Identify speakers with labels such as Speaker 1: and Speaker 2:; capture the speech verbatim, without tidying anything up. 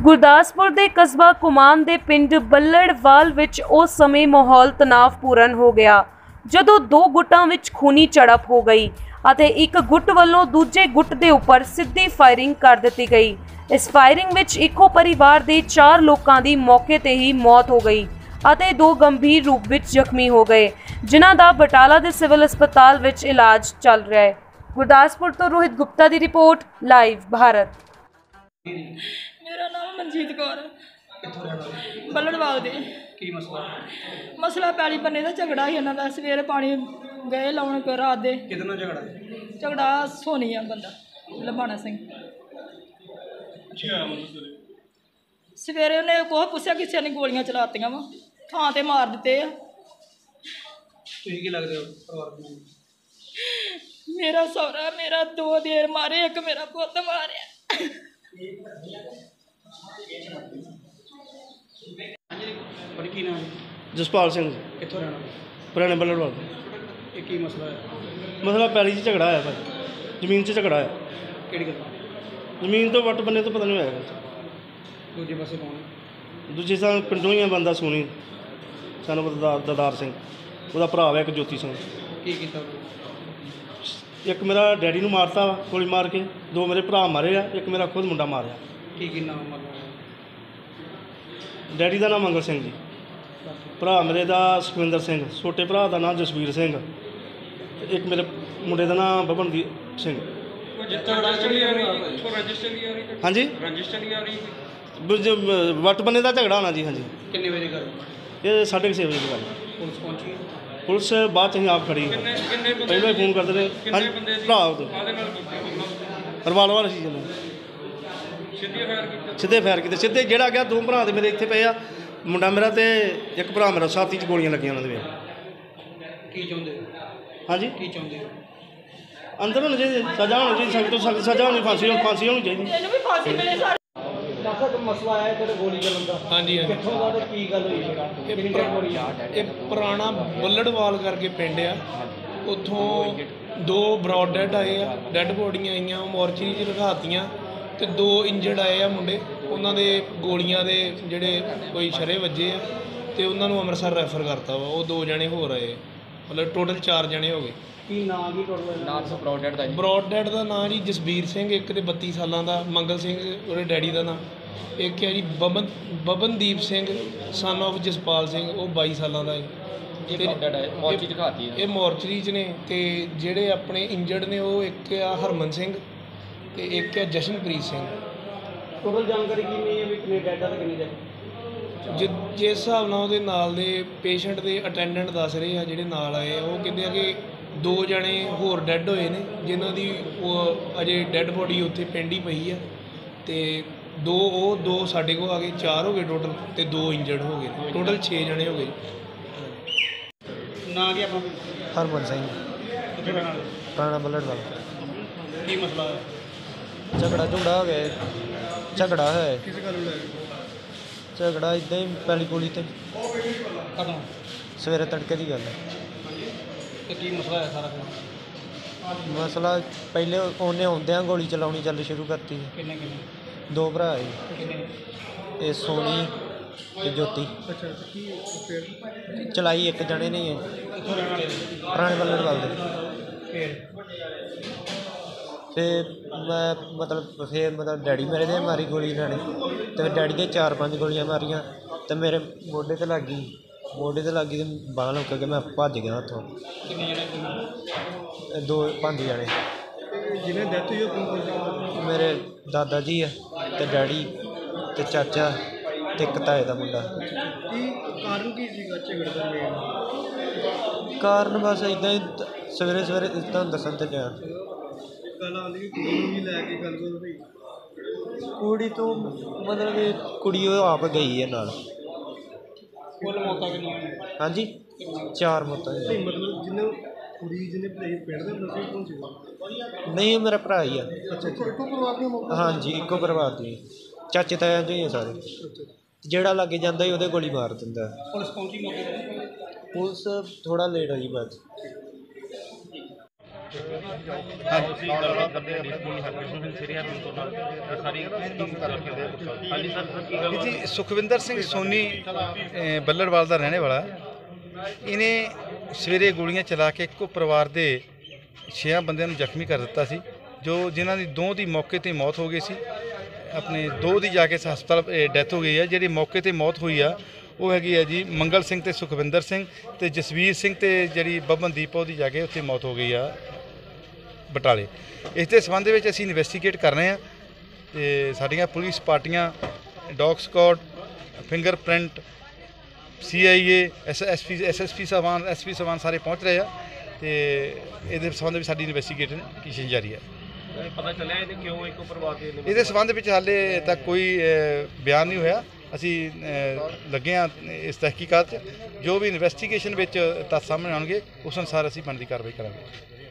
Speaker 1: ਗੁਰਦਾਸਪੁਰ ਦੇ ਕਸਬਾ ਕੁਮਾਨ ਦੇ ਪਿੰਡ ਬੱਲੜਵਾਲ ਵਿੱਚ ਉਸ ਸਮੇਂ ਮਾਹੌਲ ਤਣਾਅਪੂਰਨ ਹੋ ਗਿਆ ਜਦੋਂ ਦੋ ਗੁੱਟਾਂ ਵਿੱਚ ਖੂਨੀ ਝੜਪ ਹੋ ਗਈ ਅਤੇ ਇੱਕ ਗੁੱਟ ਵੱਲੋਂ ਦੂਜੇ ਗੁੱਟ ਦੇ ਉੱਪਰ ਸਿੱਧੀ ਫਾਇਰਿੰਗ ਕਰ ਦਿੱਤੀ ਗਈ। ਇਸ ਫਾਇਰਿੰਗ ਵਿੱਚ ਇੱਕੋ ਪਰਿਵਾਰ ਦੇ ਚਾਰ ਲੋਕਾਂ ਦੀ ਮੌਕੇ ਤੇ ਹੀ ਮੌਤ ਹੋ ਗਈ ਅਤੇ ਦੋ ਗੰਭੀਰ ਰੂਪ ਵਿੱਚ ਜ਼ਖਮੀ ਹੋ ਗਏ, ਜਿਨ੍ਹਾਂ ਦਾ ਬਟਾਲਾ ਦੇ ਸਿਵਲ ਹਸਪਤਾਲ ਵਿੱਚ ਇਲਾਜ ਚੱਲ ਰਿਹਾ ਹੈ। ਗੁਰਦਾਸਪੁਰ ਤੋਂ ਰੋਹਿਤ ਗੁप्ता ਦੀ ਰਿਪੋर्ट ਲਾਈਵ भारत।
Speaker 2: मेरा नाम मनजीत कौर है, बल्लड़वाल दे।
Speaker 3: की मसला
Speaker 2: मसला पैली बन्ने का झगड़ा ही इन्हों का। सवेरे पानी गए लाउन रात दे।
Speaker 3: कितना झगड़ा
Speaker 2: झगड़ा सोनी आ बंदा लबाना सिंह। सवेरे उन्हें कोह पुछया किसी ने गोलियां चलातियां वा थां ते मार दिते आ।
Speaker 3: तुसीं की लगदे हो परिवार नूं?
Speaker 2: मेरा सौरा मेरा दो देर मारे, एक मेरा पुत्त मारे।
Speaker 3: पर की नाम
Speaker 4: जसपाल सिंह
Speaker 3: कित्थों रहना
Speaker 4: पुराने बल्लड़वाल।
Speaker 3: ये की मसला है?
Speaker 4: मसला पैली च झगड़ा है भाई, जमीन से झगड़ा है।
Speaker 3: किहड़ी गल?
Speaker 4: जमीन तो वट बन्ने तो पता नहीं होया।
Speaker 3: दूजे पासे कौन है?
Speaker 4: दूजे साल पिंडों ही है बंदा सोनी सन ददार ददार सिंह, ਉਹਦਾ ਭਰਾ ਹੈ ਇੱਕ ਜੋਤੀ ਸਿੰਘ।
Speaker 3: की कीता?
Speaker 4: एक मेरा डैडी ਨੂੰ ਮਾਰਤਾ ਵਾ ਗੋਲੀ ਮਾਰ ਕੇ, ਦੋ ਮੇਰੇ ਭਰਾ ਮਾਰੇ ਆ, ਇੱਕ ਮੇਰਾ ਖੁਦ ਮੁੰਡਾ ਮਾਰਿਆ।
Speaker 3: की की नाम मतलब
Speaker 4: ਡੈਡੀ ਦਾ ਨਾਮ ਮੰਗਲ ਸਿੰਘ ਜੀ, ਭਰਾ ਮੇਰੇ ਦਾ ਸੁਖਵਿੰਦਰ ਸਿੰਘ, ਛੋਟੇ ਭਰਾ ਦਾ ਨਾਮ ਜਸਵੀਰ ਸਿੰਘ, ਤੇ ਇੱਕ ਮੇਰੇ ਮੁੰਡੇ ਦਾ ਨਾਮ ਬਬਨਦੀਪ ਸਿੰਘ। ਹਾਂਜੀ ਵਟ ਬੰਨੇ ਦਾ ਝਗੜਾ ਹੋਣਾ ਜੀ। ਹਾਂਜੀ
Speaker 3: किन्ने बजे गल?
Speaker 4: ਇਹ ਸਾਢੇ ਕੁ ਛੇ ਵਜੇ ਦੀ ਗੱਲ।
Speaker 3: पुलिस पहुंची?
Speaker 4: पुलिस बाद च आप खड़ी पहले ही फोन करते रहे। हाँ भरा रिवाल्वर वाला सी सीधे फायर किए सीधे जोड़ा गया। दो भरा मेरे इतने पे आ, मुंडा मेरा तो एक भरा मेरा छाती च गोलियां लगियां उन्होंने।
Speaker 3: की चाहुंदे?
Speaker 4: हाँ जी
Speaker 3: की चाहुंदे?
Speaker 4: अंदर होनी चाहिए, सजा होनी चाहिए, सख्त तो सख्त सजा होनी, फांसी फांसी होनी चाहिए।
Speaker 3: मसला है तेरे गोली चलन का?
Speaker 5: हाँ जी हाँ जी।
Speaker 3: कित्थों दा की गल होई?
Speaker 5: ਇਹ ਪੁਰਾਣਾ ਬੱਲੜਵਾਲ ਕਰਕੇ ਪਿੰਡ ਆ। ਉੱਥੋਂ ਦੋ ਬਰੌਡ ਡੈਡ ਆਏ ਆ, ਡੈਡ ਬੋਡੀਆਂ ਆਈਆਂ ਮੋਰਚਰੀ 'ਚ ਰਖਾਤੀਆਂ, ਤੇ ਦੋ ਇੰਜਰਡ ਆਏ ਆ ਮੁੰਡੇ। ਉਹਨਾਂ ਦੇ ਗੋਲੀਆਂ ਦੇ ਜਿਹੜੇ ਕੋਈ ਸ਼ਰੇ ਵੱਜੇ ਆ, ਤੇ ਉਹਨਾਂ ਨੂੰ ਅੰਮ੍ਰਿਤਸਰ ਰੈਫਰ ਕਰਤਾ ਵਾ। ਉਹ ਦੋ ਜਣੇ ਹੋਰ ਆਏ, ਮਤਲਬ ਟੋਟਲ ਚਾਰ ਜਣੇ ਹੋ ਗਏ।
Speaker 3: ਕੀ ਨਾਂ ਕੀ ਟੋਟਲ ਨਾਮ? ਬਰੌਡ ਡੈਡ ਦਾ
Speaker 5: ਬਰੌਡ ਡੈਡ ਦਾ ਨਾਂ ਜੀ ਜਸਬੀਰ ਸਿੰਘ, ਇੱਕ ਤੇ ਬੱਤੀ ਸਾਲਾਂ ਦਾ ਮੰਗਲ ਸਿੰਘ ਉਹਦੇ ਡੈਡੀ ਦਾ ਨਾਂ। ਇੱਕ ਹੈ ਜੀ ਬਬਨ ਬਬਨਦੀਪ ਸਿੰਘ ਸਨ ਆਫ ਜਸਪਾਲ ਸਿੰਘ, ਉਹ ਬਾਈ ਸਾਲਾਂ ਦਾ ਹੈ। ਇਹ ਮੋਰਚਰੀ 'ਚ ਨੇ। ਤੇ ਜਿਹੜੇ ਆਪਣੇ ਇੰਜਰਡ ਨੇ ਉਹ ਇੱਕ ਆ ਹਰਮਨ ਸਿੰਘ ਤੇ ਇੱਕ ਆ ਜਸ਼ਨਪ੍ਰੀਤ ਸਿੰਘ।
Speaker 3: ਟੋਟਲ ਜਾਣਕਾਰੀ ਕਿੰਨੀ ਹੈ ਵੀ ਕਿੰਨੇ ਡੈਡ ਆ ਤੇ ਕਿੰਨੇ ਡੈਡ?
Speaker 5: ਜਿ ਜਿਸ ਹਿਸਾਬ ਨਾਲ ਉਹਦੇ ਨਾਲ ਦੇ ਪੇਸ਼ੈਂਟ ਦੇ ਅਟੈਂਡੈਂਟ ਦੱਸ ਰਹੇ ਆ ਜਿਹੜੇ ਨਾਲ ਆਏ ਆ, ਉਹ ਕਹਿੰਦੇ ਆ ਕਿ ਦੋ ਜਣੇ ਹੋਰ ਡੈੱਡ ਹੋਏ ਨੇ, ਜਿਨ੍ਹਾਂ ਦੀ ਉਹ ਅਜੇ ਡੈੱਡ ਬੋਡੀ ਉੱਥੇ ਪਿੰਡ ਹੀ ਪਈ ਆ। ਤੇ ਦੋ ਉਹ ਦੋ ਸਾਡੇ ਕੋਲ ਆ ਗਏ, ਚਾਰ ਹੋ ਗਏ ਟੋਟਲ, ਤੇ ਦੋ ਇੰਜਰਡ ਹੋ ਗਏ, ਟੋਟਲ ਛੇ ਜਣੇ ਹੋ ਗਏ।
Speaker 3: ਨਾਂ ਕੀ ਆਪਣਾ?
Speaker 6: ਹਰਮਨ ਸਿੰਘ
Speaker 3: ਕਿੱਥੇ ਰਹਿਣ ਵਾਲੇ?
Speaker 6: ਪੁਰਾਣਾ ਬੱਲੜਵਾਲ।
Speaker 3: ਕੀ ਮਸਲਾ ਹੈ?
Speaker 6: ਝਗੜਾ ਝਗੜਾ ਹੋ ਗਿਆ, ਝਗੜਾ ਹੈ।
Speaker 3: ਕਿਸ ਗੱਲ ਨੂੰ ਲੈ ਕੇ?
Speaker 6: ਝਗੜਾ ਇੱਦਾਂ ਹੀ ਪੈਲੀ ਗੋਲੀ ਤੇ
Speaker 3: ਕਦੋਂ?
Speaker 6: ਸਵੇਰੇ ਤੜਕੇ ਦੀ ਗੱਲ ਹੈ।
Speaker 3: ਤੇ ਕੀ ਮਸਲਾ ਹੈ ਸਾਰਾ?
Speaker 6: ਮਸਲਾ ਪਹਿਲੇ ਉਹਨੇ ਆਉਂਦਿਆਂ ਗੋਲੀ ਚਲਾਉਣੀ ਚੱਲ ਸ਼ੁਰੂ ਕਰਤੀ।
Speaker 3: ਕਿੰਨੇ ਕਿੰਨੇ?
Speaker 6: ਦੋ ਭਰਾ ਸੀ,
Speaker 3: ਕਿੰਨੇ?
Speaker 6: ਇਹ ਸੋਨੀ ਤੇ ਜੋਤੀ।
Speaker 3: ਅੱਛਾ ਅੱਛਾ। ਕੀ ਫਿਰ
Speaker 6: ਚਲਾਈ ਇੱਕ ਜਣੇ ਨੇ ਹੀ ਹੈ,
Speaker 3: ਕਿੱਥੋਂ ਰਹਿਣ ਵਾਲੇ?
Speaker 6: ਪੁਰਾਣੇ ਬੱਲੜਵਾਲ ਦੇ।
Speaker 3: ਫਿਰ
Speaker 6: ਫਿਰ ਮੈਂ ਮਤਲਬ ਫਿਰ ਮਤਲਬ ਡੈਡੀ ਮੇਰੇ ਦੇ ਮਾਰੀ ਗੋਲੀ ਇਹਨਾਂ ਨੇ, ਅਤੇ ਡੈਡੀ ਦੇ ਚਾਰ ਪੰਜ ਗੋਲੀਆਂ ਮਾਰੀਆਂ, ਅਤੇ ਮੇਰੇ ਮੋਢੇ 'ਤੇ ਲੱਗ ਗਈ, ਮੋਢੇ 'ਤੇ ਲੱਗ ਗਈ ਅਤੇ ਬਾਂਹ ਲੁੱਕ ਕੇ ਮੈਂ ਭੱਜ ਗਿਆ ਉੱਥੋਂ।
Speaker 3: ਕਿੰਨੇ ਜਣੇ?
Speaker 6: ਦੋ ਪੰਜ ਜਣੇ।
Speaker 3: ਜਿਹਨੇ ਡੈਥ ਹੋਈ ਉਹ ਕੌਣ ਕੌਣ?
Speaker 6: ਮੇਰੇ ਦਾਦਾ ਜੀ ਆ ਅਤੇ ਡੈਡੀ ਅਤੇ ਚਾਚਾ ਅਤੇ ਇੱਕ ਤਾਏ ਦਾ ਮੁੰਡਾ।
Speaker 3: ਕੀ ਕਾਰਨ ਕੀ ਸੀਗਾ ਝਗੜੇ ਦਾ ਮੇਨ?
Speaker 6: ਕਾਰਨ ਬਸ ਇੱਦਾਂ ਹੀ ਸਵੇਰੇ ਸਵੇਰੇ ਤੁਹਾਨੂੰ ਦੱਸਣ 'ਤੇ ਗਿਆ।
Speaker 3: ਗੱਲ ਆਉਂਦੀ ਕਿ ਕੁੜੀ ਨੂੰ ਵੀ ਲੈ ਕੇ ਗੱਲ ਹੋਈ।
Speaker 6: ਕੁੜੀ ਤੋਂ ਮਤਲਬ ਕਿ ਕੁੜੀ ਉਹ ਆਪ ਗਈ ਹੈ ਨਾਲ।
Speaker 3: ਕੁੱਲ ਮੌਤਾਂ ਕਿੰਨੀਆਂ ਹੋਈਆਂ?
Speaker 6: ਹਾਂਜੀ ਚਾਰ ਮੌਤਾਂ ਜੀ।
Speaker 3: ਮਤਲਬ ਜਿਹਨੇ ਕੁੜੀ ਜਿਹਨੇ ਪਿੰਡ ਦੇ ਬੰਦੇ ਕੌਣ ਸੀਗਾ?
Speaker 6: ਨਹੀਂ, ਉਹ ਮੇਰਾ ਭਰਾ ਹੀ ਆ।
Speaker 3: ਅੱਛਾ, ਇੱਕੋ ਪਰਿਵਾਰ ਦੀਆਂ ਮੌਤਾਂ?
Speaker 6: ਹਾਂਜੀ, ਇੱਕੋ ਪਰਿਵਾਰ ਦੀ, ਚਾਚੇ ਤਾਇਆਂ 'ਚੋਂ ਹੀ ਆ ਸਾਰੇ। ਜਿਹੜਾ ਲਾਗੇ ਜਾਂਦਾ ਸੀ ਉਹਦੇ ਗੋਲੀ ਮਾਰ ਦਿੰਦਾ।
Speaker 3: ਪੁਲਿਸ ਪਹੁੰਚੀ ਮੌਕੇ ਤੇ?
Speaker 6: ਪੁਲਿਸ ਥੋੜਾ ਲੇਟ ਹੋਈ ਬਾਅਦ।
Speaker 7: ਤੁਸੀਂ ਗੱਲਬਾਤ ਕਰਦੇ ਡੀਐਸਪੀ ਹਰਕ੍ਰਿਸ਼ਨ ਸਿੰਘ ਸਿਰਿਆ ਤੋਂ ਨਾਲ ਸਾਰੀ ਹਾਂਜੀ ਸਰ ਸਰ ਕੀ ਗੱਲ
Speaker 8: ਜੀ ਸੁਖਵਿੰਦਰ ਸਿੰਘ ਸੋਨੀ ਅ, ਬੱਲੜਵਾਲ ਦਾ ਰਹਿਣੇ ਵਾਲਾ ਇਹਨੇ ਸਵੇਰੇ ਗੋਲੀਆਂ ਚਲਾ ਕੇ ਇੱਕੋ ਪਰਿਵਾਰ ਦੇ ਛੇ ਬੰਦਿਆਂ ਨੂੰ ਜ਼ਖਮੀ ਕਰ ਦਿੱਤਾ ਸੀ, ਜੋ ਜਿਨ੍ਹਾਂ ਦੀ ਦੋ ਦੀ ਮੌਕੇ ਤੇ ਮੌਤ ਹੋ ਗਈ ਸੀ। ਆਪਣੇ ਦੋ ਦੀ ਜਾ ਕੇ ਹਸਪਤਾਲ ਡੈਥ ਹੋ ਗਈ ਹੈ। ਜਿਹੜੀ ਮੌਕੇ ਤੇ ਮੌਤ ਹੋਈ ਆ ਉਹ ਹੈਗੀ ਹੈ ਜੀ ਮੰਗਲ ਸਿੰਘ ਤੇ ਸੁਖਵਿੰਦਰ ਸਿੰਘ ਤੇ ਜਸਵੀਰ ਸਿੰਘ ਤੇ ਜਿਹੜੀ ਬੱਬਨਦੀਪ ਉਹਦੀ ਜਾ ਕੇ ਉੱਥੇ ਮੌਤ ਹੋ ਗਈ ਆ ਬਟਾਲੇ। ਇਸ ਦੇ ਸੰਬੰਧ ਵਿੱਚ ਅਸੀਂ ਇਨਵੈਸਟੀਗੇਟ ਕਰ ਰਹੇ ਹਾਂ ਤੇ ਸਾਡੀਆਂ ਪੁਲਿਸ ਪਾਰਟੀਆਂ dog squad finger print C I A S S P S S P ਸਾਹਿਬਾਨ ਐਸ ਪੀ ਸਾਹਿਬਾਨ ਸਾਰੇ ਪਹੁੰਚ ਰਹੇ ਆ ਤੇ ਇਹਦੇ ਸੰਬੰਧ ਵਿੱਚ ਸਾਡੀ ਇਨਵੈਸਟੀਗੇਸ਼ਨ ਜਾਰੀ ਹੈ।
Speaker 7: ਪਤਾ ਚੱਲਿਆ ਇਹਨੇ ਕਿਉਂ ਇੱਕੋ ਪਰਿਵਾਰ ਦੇ
Speaker 8: ਇਹਦੇ ਸੰਬੰਧ ਵਿੱਚ ਹਾਲੇ ਤੱਕ ਕੋਈ ਅ, ਬਿਆਨ ਨਹੀਂ ਹੋਇਆ। ਅਸੀਂ ਅ, ਲੱਗੇ ਹਾਂ ਇਸ ਤਹਿਕੀਕਾਤ 'ਚ। ਜੋ ਵੀ ਇਨਵੈਸਟੀਗੇਸ਼ਨ ਵਿੱਚ ਤੱਥ ਸਾਹਮਣੇ ਆਉਣਗੇ ਉਸ ਅਨੁਸਾਰ ਅਸੀਂ ਬਣਦੀ ਕਾਰਵਾਈ ਕਰਾਂਗੇ।